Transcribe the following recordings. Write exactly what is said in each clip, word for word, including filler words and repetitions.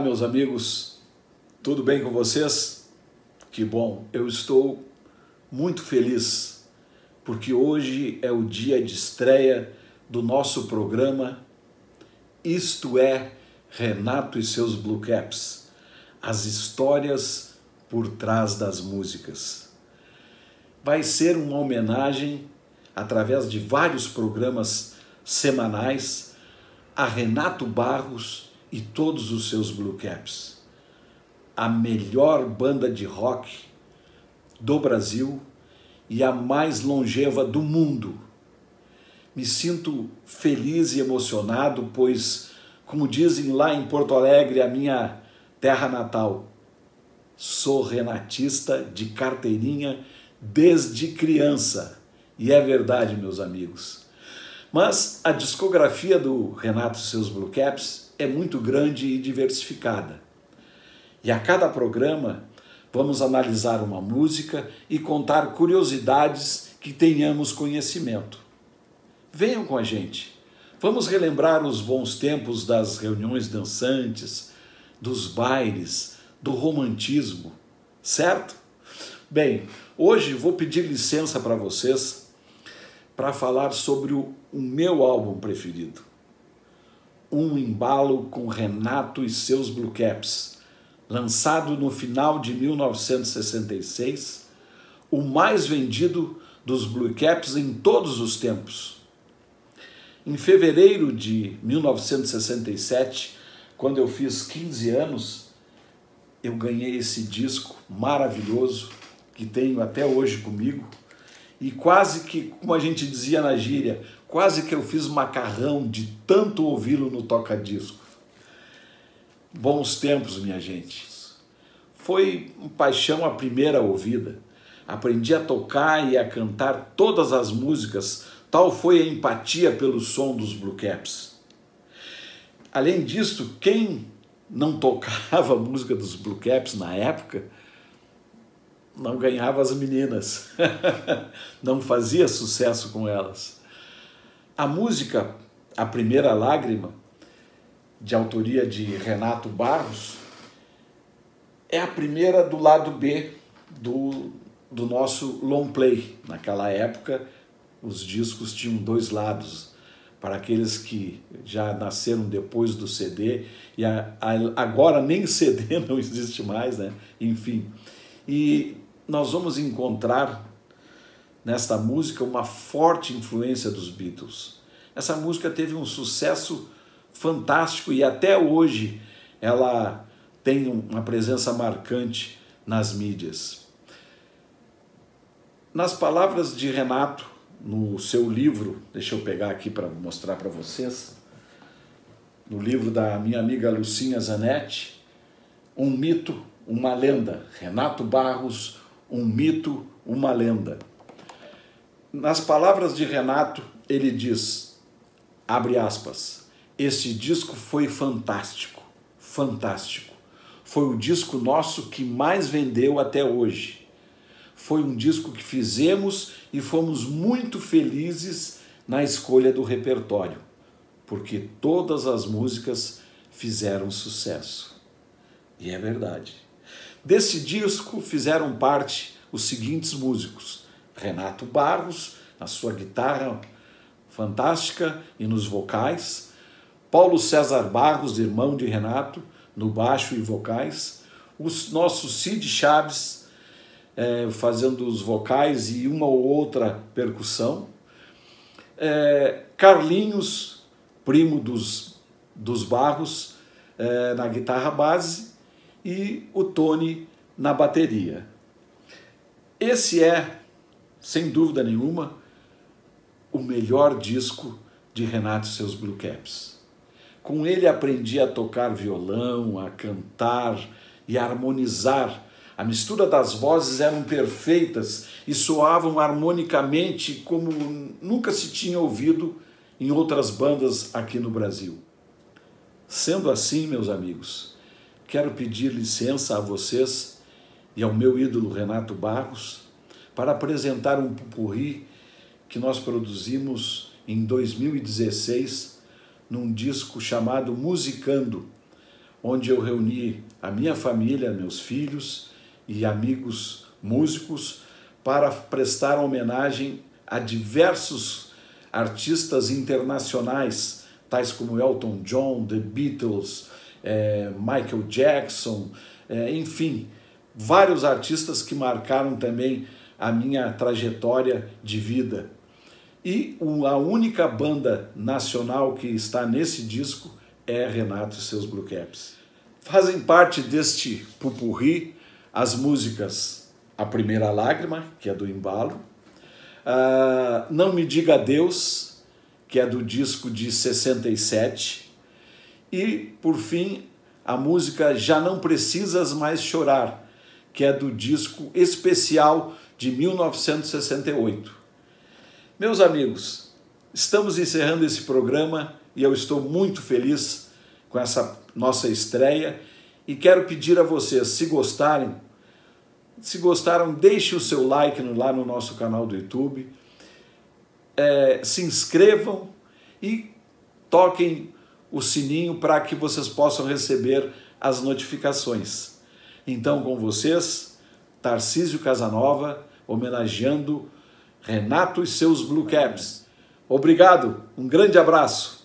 meus amigos, tudo bem com vocês? Que bom, eu estou muito feliz, porque hoje é o dia de estreia do nosso programa Isto é Renato e seus Blue Caps, as histórias por trás das músicas. Vai ser uma homenagem, através de vários programas semanais, a Renato Barros e todos os seus Blue Caps, a melhor banda de rock do Brasil e a mais longeva do mundo. Me sinto feliz e emocionado, pois, como dizem lá em Porto Alegre, a minha terra natal, sou renatista de carteirinha desde criança. E é verdade, meus amigos. Mas a discografia do Renato e seus Blue Caps é muito grande e diversificada. E a cada programa vamos analisar uma música e contar curiosidades que tenhamos conhecimento. Venham com a gente. Vamos relembrar os bons tempos das reuniões dançantes, dos bailes, do romantismo, certo? Bem, hoje vou pedir licença para vocês para falar sobre o, o meu álbum preferido. Um embalo com Renato e seus Blue Caps, lançado no final de mil novecentos e sessenta e seis, o mais vendido dos Blue Caps em todos os tempos. Em fevereiro de mil novecentos e sessenta e sete, quando eu fiz quinze anos, eu ganhei esse disco maravilhoso, que tenho até hoje comigo, e quase que, como a gente dizia na gíria, quase que eu fiz macarrão de tanto ouvi-lo no toca-disco. Bons tempos, minha gente. Foi uma paixão à primeira ouvida. Aprendi a tocar e a cantar todas as músicas, tal foi a empatia pelo som dos Blue Caps. Além disso, quem não tocava a música dos Blue Caps na época, não ganhava as meninas, não fazia sucesso com elas. A música A Primeira Lágrima, de autoria de Renato Barros, é a primeira do lado B do, do nosso long play. Naquela época, os discos tinham dois lados, para aqueles que já nasceram depois do C D, e a, a, agora nem C D não existe mais, né? Enfim. E nós vamos encontrar nesta música uma forte influência dos Beatles. Essa música teve um sucesso fantástico e até hoje ela tem uma presença marcante nas mídias. Nas palavras de Renato, no seu livro, deixa eu pegar aqui para mostrar para vocês, no livro da minha amiga Lucinha Zanetti, Um Mito, Uma Lenda, Renato Barros, Um Mito, Uma Lenda. Nas palavras de Renato, ele diz, abre aspas, este disco foi fantástico, fantástico. Foi o disco nosso que mais vendeu até hoje. Foi um disco que fizemos e fomos muito felizes na escolha do repertório, porque todas as músicas fizeram sucesso. E é verdade. Desse disco fizeram parte os seguintes músicos: Renato Barros, na sua guitarra fantástica e nos vocais, Paulo César Barros, irmão de Renato, no baixo e vocais, o nosso Cid Chaves é, fazendo os vocais e uma ou outra percussão, é, Carlinhos, primo dos, dos Barros, é, na guitarra base, e o Tony na bateria. Esse é, sem dúvida nenhuma, o melhor disco de Renato e seus Blue Caps. Com ele aprendi a tocar violão, a cantar e a harmonizar. A mistura das vozes eram perfeitas e soavam harmonicamente como nunca se tinha ouvido em outras bandas aqui no Brasil. Sendo assim, meus amigos, quero pedir licença a vocês e ao meu ídolo Renato Barros para apresentar um popurrí que nós produzimos em dois mil e dezesseis num disco chamado Musicando, onde eu reuni a minha família, meus filhos e amigos músicos para prestar homenagem a diversos artistas internacionais, tais como Elton John, The Beatles, é, Michael Jackson, é, enfim, vários artistas que marcaram também a minha trajetória de vida. E a única banda nacional que está nesse disco é Renato e seus Blue Caps. Fazem parte deste pupurri as músicas A Primeira Lágrima, que é do Embalo, uh, Não Me Diga Adeus, que é do disco de sessenta e sete, e, por fim, a música Já Não Precisas Mais Chorar, que é do disco especial de mil novecentos e sessenta e oito. Meus amigos, estamos encerrando esse programa e eu estou muito feliz com essa nossa estreia e quero pedir a vocês, se gostarem, se gostaram, deixe o seu like lá no nosso canal do YouTube, é, se inscrevam e toquem o sininho para que vocês possam receber as notificações. Então, com vocês, Tarcísio Casanova, homenageando Renato e seus Blue Caps. Obrigado, um grande abraço.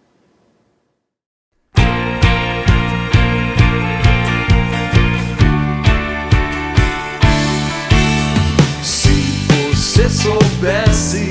Se você soubesse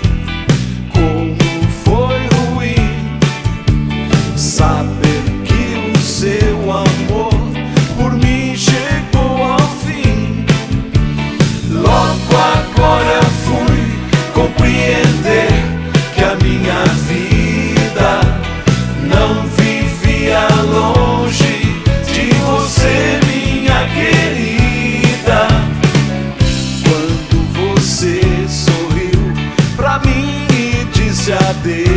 como foi ruim saber que o seu amor por mim chegou ao fim, logo agora fui compreender que a minha vida não vivia longe de você, minha querida. Quando você sorriu pra mim e disse adeus,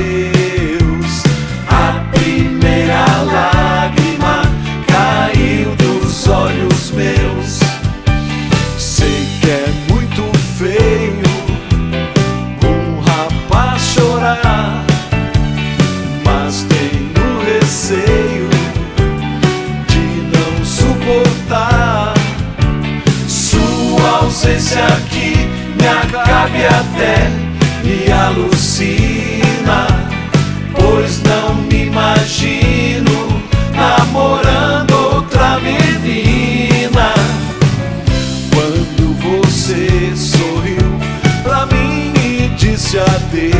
a primeira lágrima caiu dos olhos meus. Sei que é muito feio um rapaz chorar, mas tenho receio de não suportar sua ausência aqui, me acabe até me alucina, pois não me imagino namorando outra menina. Quando você sorriu pra mim e disse adeus,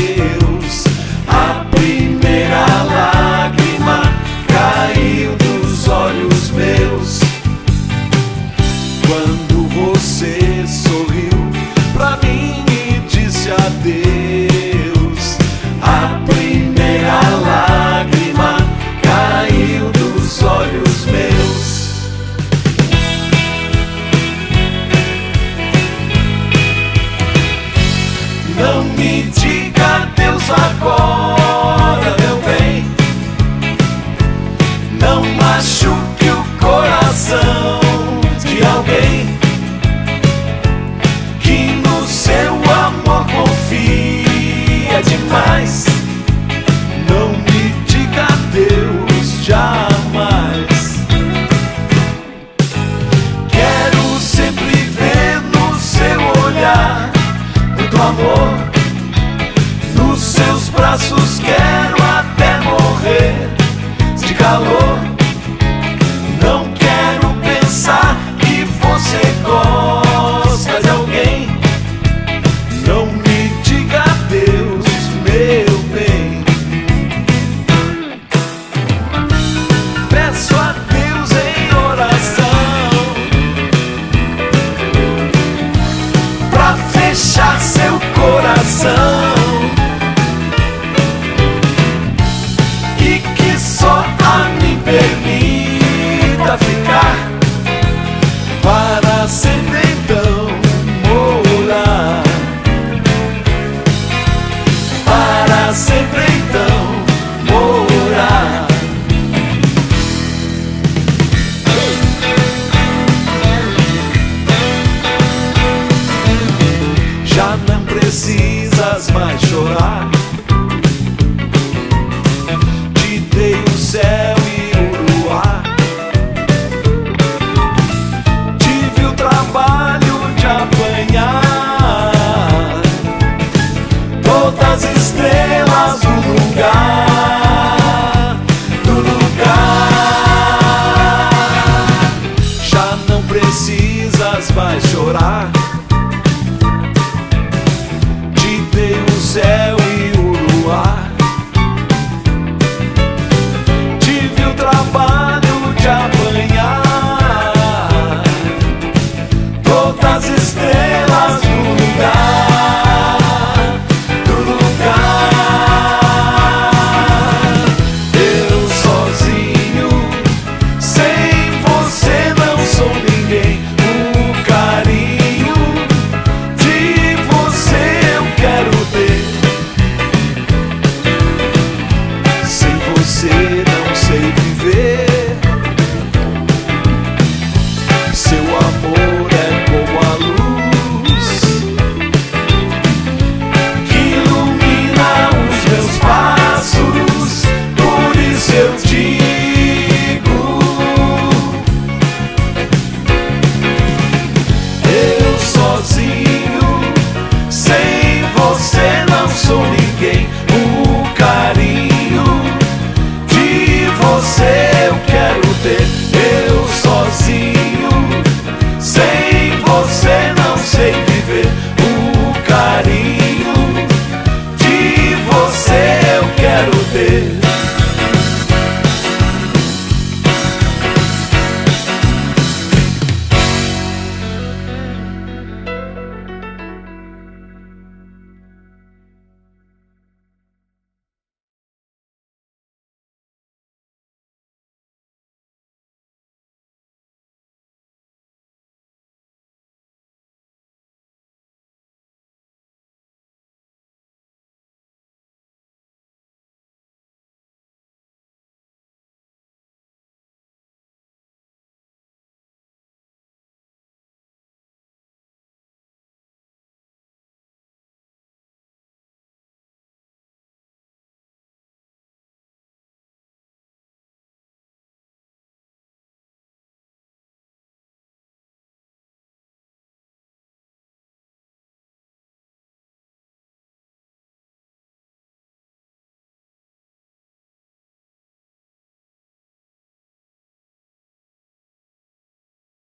a primeira lágrima caiu dos olhos meus. Quando você sorriu pra mim e disse adeus, a primeira lágrima caiu dos olhos meus. Não me diga adeus agora, meu bem, não machuque o coração de alguém que no seu amor confia demais. Não me diga adeus jamais. Quero sempre ver no seu olhar muito amor, nos seus braços quero